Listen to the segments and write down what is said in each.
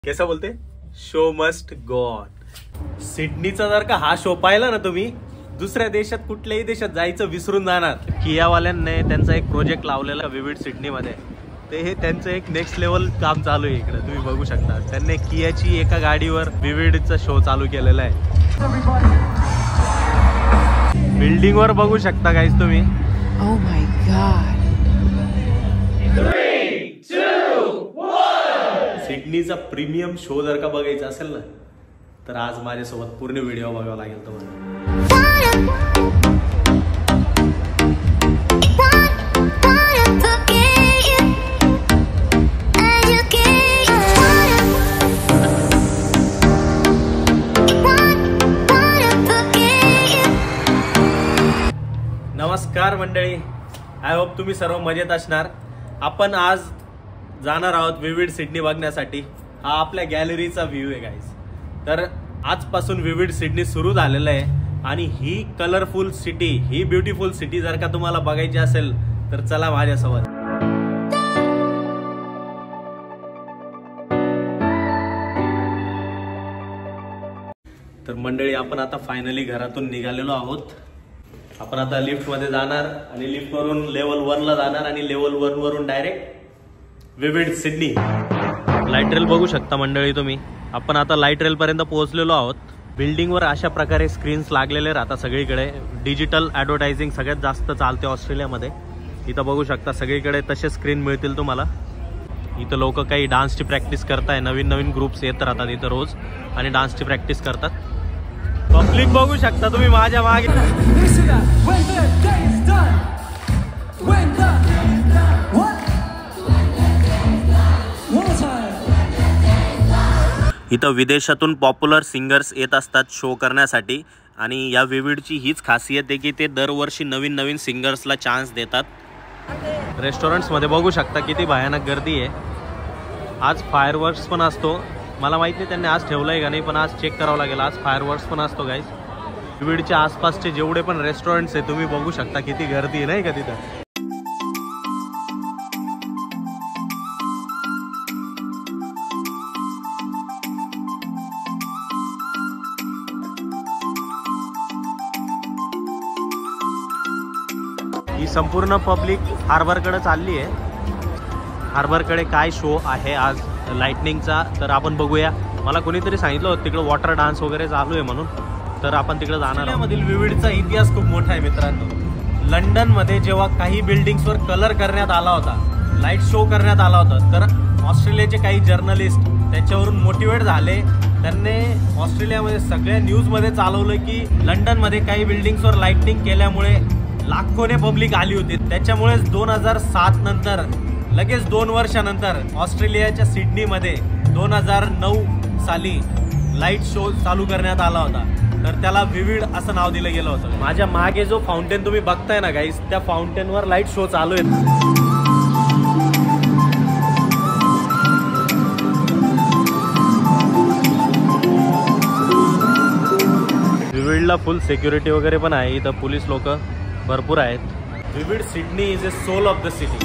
कैसा बोलते show must go on. सिडनीचा जर का हा शो पाहिला ना तुम्ही, दुसऱ्या देशात कुठल्याही देशात जायचं विसरून जाणार। कियावाल्यांनी त्यांचा एक प्रोजेक्ट लावलेला विविड सिडनी मध्ये, ते हे त्यांचं एक नेक्स्ट लेवल काम चालू आहे इकडे तुम्ही बघू शकता। त्यांनी कियाची एका गाडीवर विविडचा शो चालू केलेला आहे। बिल्डिंग वर बघू शकता गाइस तुम्ही। Oh my God. सिडनीचा प्रीमियम शो जर का बघायचा असेल ना, तर आज माझ्यासोबत पूर्ण व्हिडिओ बघावा लागेल तुम्हाला। नमस्कार मंडळी, आय होप तुम्ही सर्व मजेत असणार। आपण आज जाणार आहोत विविड सिडनी बघण्यासाठी। हा आपल्या गॅलरीचा व्ह्यू आहे गाइस। तर आजपासून विविड सिडनी सुरू झालेलं आहे आणि ही कलरफुल सिटी, ही ब्युटिफुल सिटी जर का तुम्हाला बघायची असेल तर चला माझ्यासोबत। तर मंडळी, आपण आता फायनली घरातून निघालेलो आहोत। आपण आता लिफ्ट मध्ये जाणार आणि लिफ्ट वरून लेवल 1 ला जाणार आणि लेवल 1 वरून direct vivid Sydney. Light rail बघू शकता मंडळी तुम्ही। आपण आता लाईट रेल पर्यंत पोहोचलेलो आहोत। बिल्डिंग वर अशा प्रकारे स्क्रीन्स लागलेले राहतात सगळीकडे। डिजिटल ऍडव्हर्टायझिंग सगळ्यात जास्त चालते ऑस्ट्रेलियामध्ये। इथं बघू शकता सगळीकडे तसे स्क्रीन मिळतील तुम्हाला। इथं लोक काही डान्सची प्रॅक्टिस करताय, नवीन नवीन ग्रुप्स येत राहतात इथं रोज आणि डान्सची प्रॅक्टिस करतात। पब्लिक बघू शकता तुम्ही माझ्या मागे। इथं विदेशातून पॉप्युलर सिंगर्स येत असतात शो करण्यासाठी आणि या विविडची हीच खासियत आहे की ते दरवर्षी नवीन नवीन सिंगर्सला चान्स देतात। रेस्टॉरंट्समध्ये बघू शकता किती भयानक गर्दी आहे। आज फायरवर्क्स पण असतो, मला माहित नाही त्यांनी आज ठेवलंय का नाही, पण आज चेक करावं लागेल। आज फायरवर्क्स पण असतो गाइस। विविडच्या आसपासचे जेवढे पण रेस्टॉरंट्स आहे तुम्ही बघू शकता किती गर्दी आहे नाही का तिथं। ही संपूर्ण पब्लिक हार्बरकडे चालली आहे। हार्बरकडे काय शो आहे आज लाइटनिंगचा तर आपण बघूया। मला कोणीतरी सांगितलं होतं तिकडे वॉटर डान्स वगैरे चालू आहे म्हणून, तर आपण तिकडे जाणार आहोत। मधील विविडचा इतिहास खूप मोठा आहे मित्रांनो। लंडन मध्ये जेव्हा काही बिल्डिंग्सवर कलर करण्यात आला होता, लाईट शो करण्यात आला होता, तर ऑस्ट्रेलियाचे काही जर्नलिस्ट त्याच्यावरून मोटिवेट झाले। त्यांनी ऑस्ट्रेलियामध्ये सगळ्या न्यूजमध्ये चालवलं की लंडनमध्ये काही बिल्डिंग्सवर लाइटनिंग केल्यामुळे लाखोने पब्लिक आली होती। त्याच्यामुळेच 2007 नंतर लगेच 2 वर्षानंतर ऑस्ट्रेलियाच्या सिडनीमध्ये 2009 साली लाईट शो चालू करण्यात आला होता, तर त्याला विविड असं नाव दिलं गेलं होतं। माझ्या मागे जो फाउंटेन तुम्ही बघताय ना गाइस, त्या फाउंटेनवर लाईट शो चालू आहे। विविडला फुल सिक्युरिटी वगैरे पण आहे, इथं पोलीस लोक भरपूर आहेत। Vivid Sydney is a soul of the city.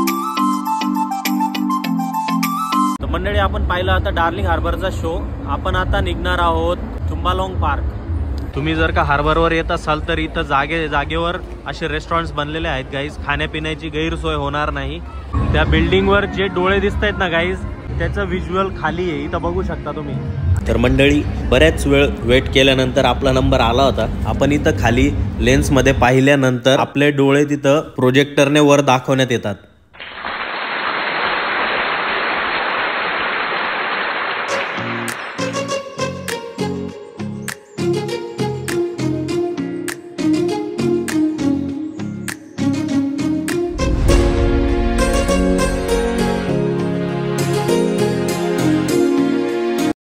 तर मंडळी, आपण पाहिलं आता डार्लिंग हार्बरचा शो। आपण आता निघणार आहोत चुंबालोंग पार्क। तुम्ही जर का हार्बरवर येत असाल तर इथं जागेवर असे रेस्टॉरंट्स बनलेले आहेत गाईज। खाण्यापिण्याची गैरसोय होणार नाही। त्या बिल्डिंगवर जे डोळे दिसत आहेत ना गाईज, त्याचं व्हिज्युअल खाली आहे, इथं बघू शकता तुम्ही। तर मंडळी, बऱ्याच वेळ वेट केल्यानंतर आपला नंबर आला होता। आपण इथं खाली लेन्समध्ये पाहिल्यानंतर आपले डोळे तिथं प्रोजेक्टरने वर दाखवण्यात येतात।